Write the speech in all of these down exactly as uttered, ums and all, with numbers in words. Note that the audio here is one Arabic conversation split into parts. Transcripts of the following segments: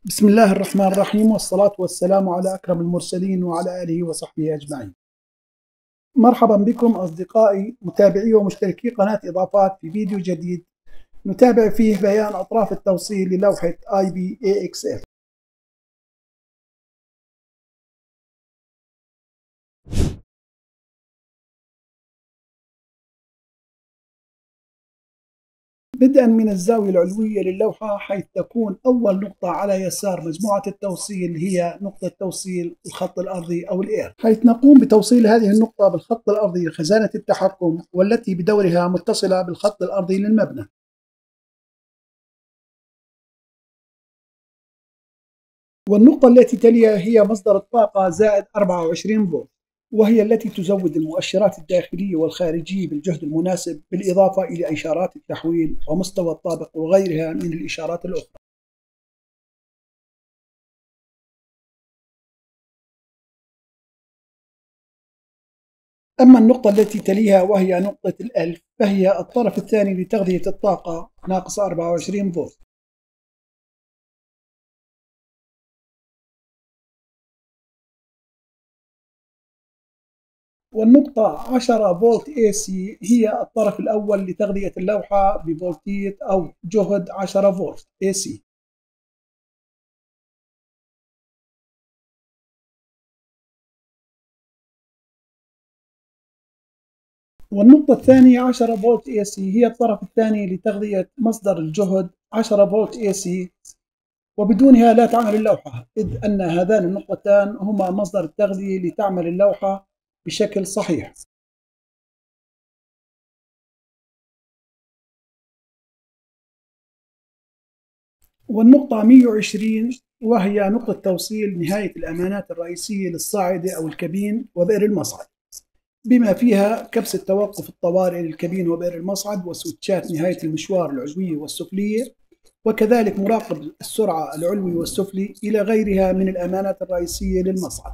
بسم الله الرحمن الرحيم، والصلاة والسلام على أكرم المرسلين وعلى آله وصحبه أجمعين. مرحبا بكم أصدقائي متابعي ومشتركي قناة إضافات في فيديو جديد نتابع فيه بيان أطراف التوصيل للوحة آي بي إيه إكس إل. بدءا من الزاوية العلوية للوحة، حيث تكون أول نقطة على يسار مجموعة التوصيل هي نقطة توصيل الخط الأرضي أو الإير، حيث نقوم بتوصيل هذه النقطة بالخط الأرضي لخزانة التحكم، والتي بدورها متصلة بالخط الأرضي للمبنى. والنقطة التي تليها هي مصدر الطاقة زائد أربعة وعشرين فولت، وهي التي تزود المؤشرات الداخلية والخارجية بالجهد المناسب، بالإضافة إلى إشارات التحويل ومستوى الطابق وغيرها من الإشارات الأخرى. أما النقطة التي تليها وهي نقطة الألف، فهي الطرف الثاني لتغذية الطاقة ناقص أربعة وعشرين فولت. والنقطة عشرة فولت إي سي هي الطرف الأول لتغذية اللوحة بفولتية أو جهد عشرة فولت إي سي. والنقطة الثانية عشرة فولت إي سي هي الطرف الثاني لتغذية مصدر الجهد عشرة فولت إي سي، وبدونها لا تعمل اللوحة، إذ أن هذان النقطتان هما مصدر التغذية لتعمل اللوحة بشكل صحيح. والنقطة مئة وعشرين وهي نقطة توصيل نهاية الأمانات الرئيسية للصاعدة أو الكابين وبئر المصعد، بما فيها كبسة توقف الطوارئ للكابين وبئر المصعد، وسويتشات نهاية المشوار العلوية والسفلية، وكذلك مراقب السرعة العلوي والسفلي، إلى غيرها من الأمانات الرئيسية للمصعد.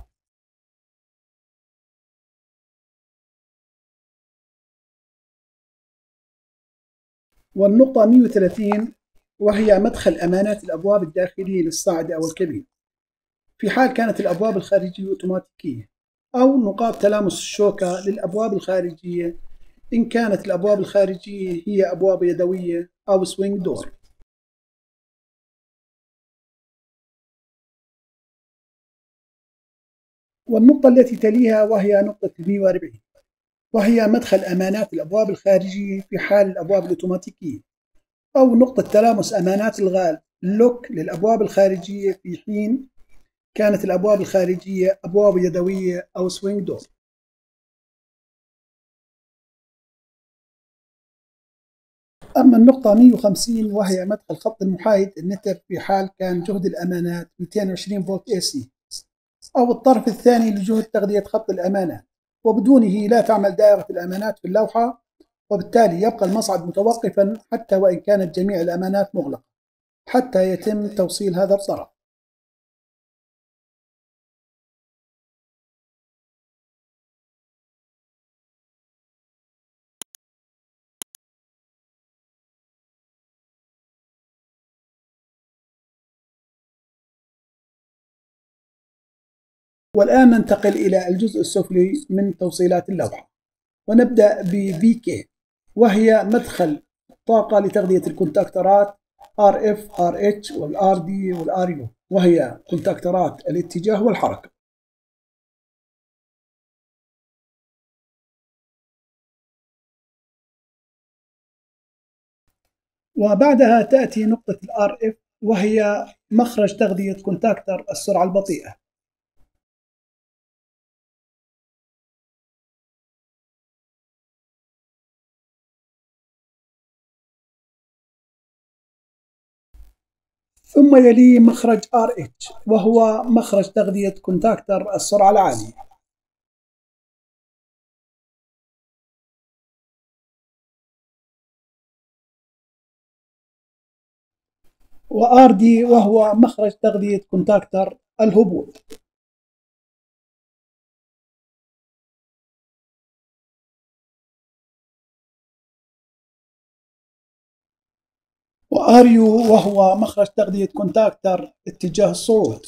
والنقطة مئة وثلاثين وهي مدخل أمانات الأبواب الداخلية للصاعدة أو الكابين، في حال كانت الأبواب الخارجية أوتوماتيكية، أو نقاط تلامس الشوكة للأبواب الخارجية إن كانت الأبواب الخارجية هي أبواب يدوية أو سوينج دور. والنقطة التي تليها وهي نقطة مئة وأربعين، وهي مدخل أمانات الأبواب الخارجية في حال الأبواب الأوتوماتيكية، أو نقطة تلامس أمانات الغاز لوك للأبواب الخارجية في حين كانت الأبواب الخارجية أبواب يدوية أو سوينج دور. أما النقطة مئة وخمسين وهي مدخل خط المحايد النتر في حال كان جهد الأمانات مئتين وعشرين فولت إي سي، أو الطرف الثاني لجهد تغذية خط الأمانات، وبدونه لا تعمل دائرة الأمانات في اللوحة، وبالتالي يبقى المصعد متوقفا حتى وإن كانت جميع الأمانات مغلقة حتى يتم توصيل هذا الطرف. والآن ننتقل إلى الجزء السفلي من توصيلات اللوحة، ونبدأ ب في كي، وهي مدخل طاقة لتغذية الكونتاكترات آر إف آر إتش والآر دي والآر يو، وهي كونتاكترات الاتجاه والحركة. وبعدها تأتي نقطة الآر إف، وهي مخرج تغذية كونتاكتر السرعة البطيئة. ثم يلي مخرج آر إتش، وهو مخرج تغذية كونتاكتر السرعة العالية. وآر دي وهو مخرج تغذية كونتاكتر الهبوط. وآر يو وهو مخرج تغذية كونتاكتر اتجاه الصعود.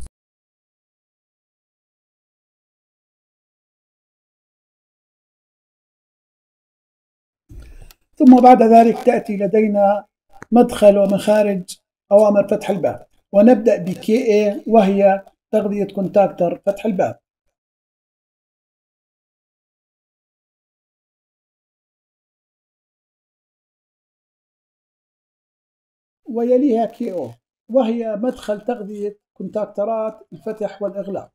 ثم بعد ذلك تأتي لدينا مدخل ومخارج أوامر فتح الباب، ونبدأ ب كي إيه وهي تغذية كونتاكتر فتح الباب. ويليها كي أو وهي مدخل تغذية كونتاكترات الفتح والإغلاق.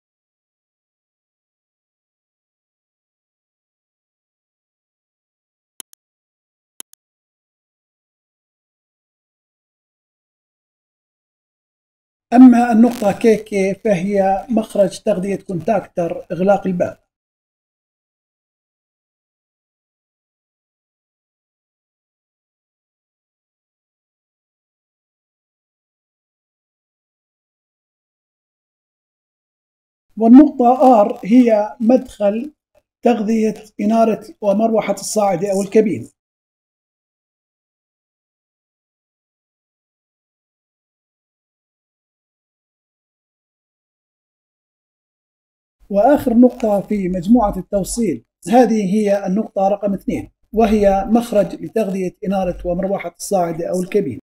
أما النقطة كي كي فهي مخرج تغذية كونتاكتر إغلاق الباب. والنقطة آر هي مدخل تغذية إنارة ومروحة الصاعدة أو الكابين. وآخر نقطة في مجموعة التوصيل هذه هي النقطة رقم اثنين، وهي مخرج لتغذية إنارة ومروحة الصاعدة أو الكابين.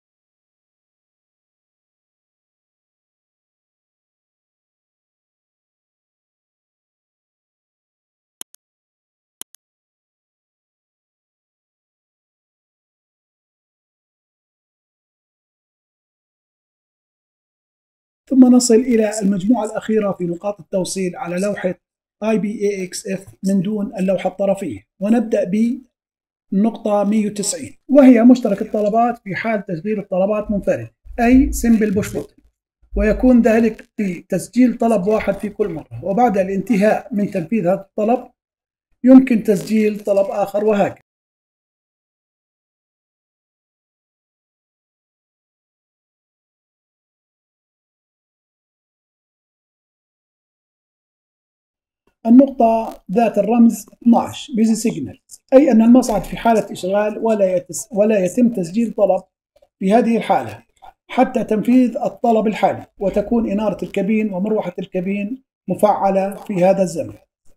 ثم نصل إلى المجموعة الأخيرة في نقاط التوصيل على لوحة آي بي إيه إكس إف من دون اللوحة الطرفية، ونبدأ بالنقطة مئة وتسعين وهي مشترك الطلبات في حال تشغيل الطلبات منفرد، أي سمبل بوش بوتن، ويكون ذلك بتسجيل طلب واحد في كل مرة، وبعد الانتهاء من تنفيذ هذا الطلب يمكن تسجيل طلب آخر وهكذا. النقطة ذات الرمز اثناشر بيزي سيجنال، أي أن المصعد في حالة إشغال ولا, يتس ولا يتم تسجيل طلب في هذه الحالة حتى تنفيذ الطلب الحالي، وتكون إنارة الكابين ومروحة الكابين مفعلة في هذا الزمن.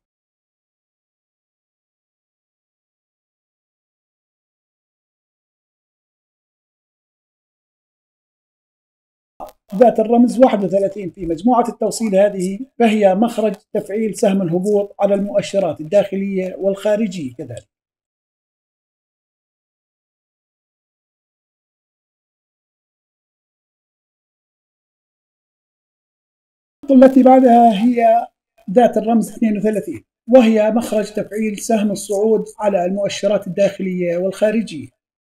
ذات الرمز واحد وثلاثين في مجموعة التوصيل هذه فهي مخرج تفعيل سهم الهبوط على المؤشرات الداخلية والخارجية كذلك. التي بعدها هي ذات الرمز اثنين وثلاثين وهي مخرج تفعيل سهم الصعود على المؤشرات الداخلية والخارجية.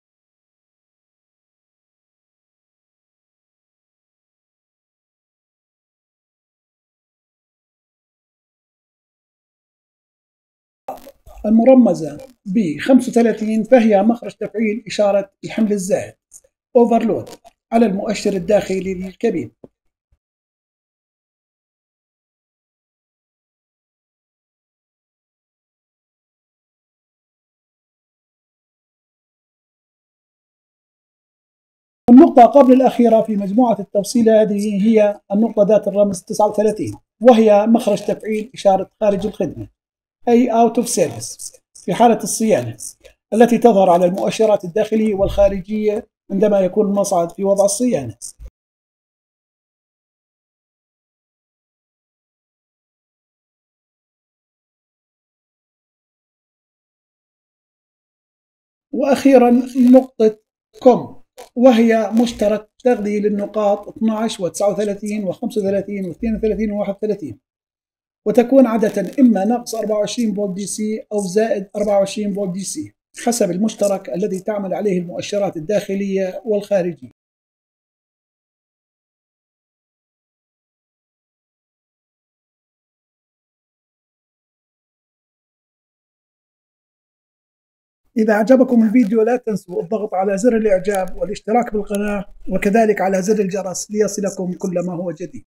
المرمزة ب خمسة وثلاثين فهي مخرج تفعيل إشارة الحمل الزائد Overload على المؤشر الداخلي للكابين. النقطة قبل الأخيرة في مجموعة التوصيل هذه هي النقطة ذات الرمز تسعة وثلاثين وهي مخرج تفعيل إشارة خارج الخدمة أي Out of Service في حالة الصيانة التي تظهر على المؤشرات الداخلية والخارجية عندما يكون المصعد في وضع الصيانة. وأخيرا نقطة كوم وهي مشترك تغذية للنقاط اثناشر وتسعة وثلاثين وخمسة وثلاثين واثنين وثلاثين وواحد وثلاثين، وتكون عادة إما ناقص أربعة وعشرين فولت دي سي أو زائد أربعة وعشرين فولت دي سي حسب المشترك الذي تعمل عليه المؤشرات الداخلية والخارجية. إذا أعجبكم الفيديو لا تنسوا الضغط على زر الإعجاب والاشتراك بالقناة وكذلك على زر الجرس ليصلكم كل ما هو جديد.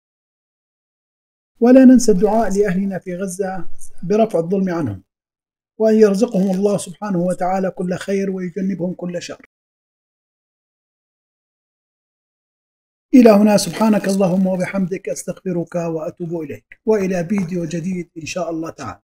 ولا ننسى الدعاء لأهلنا في غزة برفع الظلم عنهم. وأن يرزقهم الله سبحانه وتعالى كل خير ويجنبهم كل شر. إلى هنا سبحانك اللهم وبحمدك أستغفرك وأتوب إليك، وإلى فيديو جديد إن شاء الله تعالى.